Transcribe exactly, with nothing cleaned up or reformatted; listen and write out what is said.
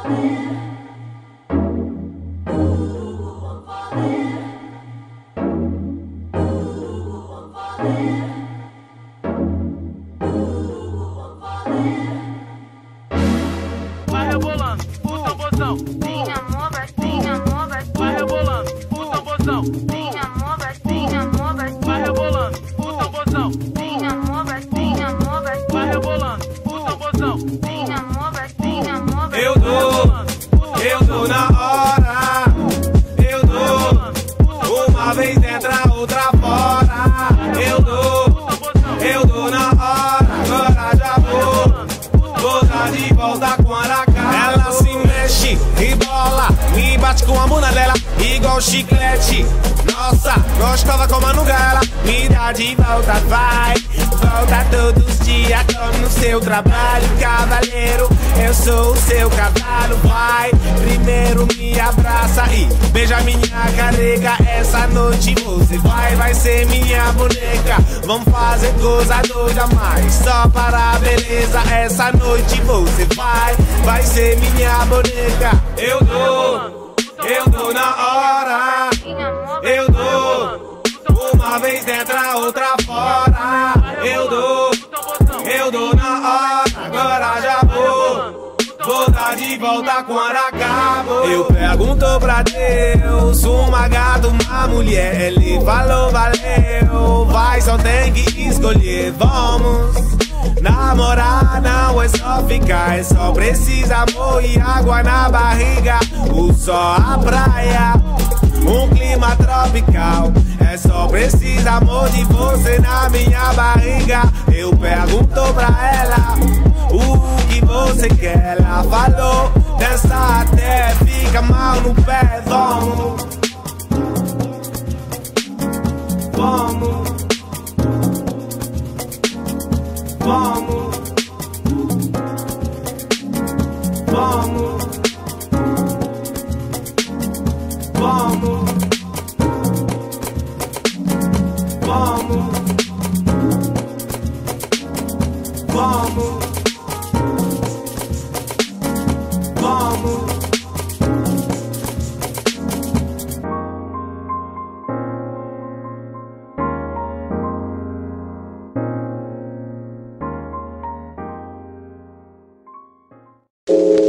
Vai rebolando, o tamborzão. Vem amor, vai, vem amor, vai. Vai rebolando, o tamborzão. Vem amor, vai, vem amor, vai. Vai rebolando, o tamborzão. Vem amor, vai, vem amor, vai. Vai rebolando, o tamborzão. Vem amor, vai, vem amor, vai. Eu dou, eu dou na hora. Eu dou, uma vez dentro, a outra fora. Eu dou, eu dou na hora. Agora já vou, vou dar de volta quando acaba. Ela se mexe, rebola, me bate com a bunda dela igual chiclete. Nossa, gostava como a Nugala. Me dá de volta, vai. Volta todos os dias, como no seu trabalho, cavaleiro. Eu sou o seu cavalo, vai. Primeiro me abraça e beija minha careca. Essa noite você vai, vai ser minha boneca. Vamos fazer coisa doida mais, só para a beleza. Essa noite você vai, vai ser minha boneca. Eu dou, eu dou na hora. Eu dou, uma vez dentro, a outra fora. Eu dou, eu dou na hora. Agora já vou, vou dar de volta quando acabou. Eu pergunto pra Deus, uma gata, uma mulher. Ele falou, valeu, vai, só tem que escolher. Vamos namorar, não é só ficar. É só precisa amor e água na barriga. O sol, a praia, um clima tropical. É só precisa amor de você na minha barriga. Eu pergunto pra ela o que você quer. Ela falou, dança até fica mal no pé. Vamos, vamos, vamos, vamos, vamos, vamos, vamos, vamos. You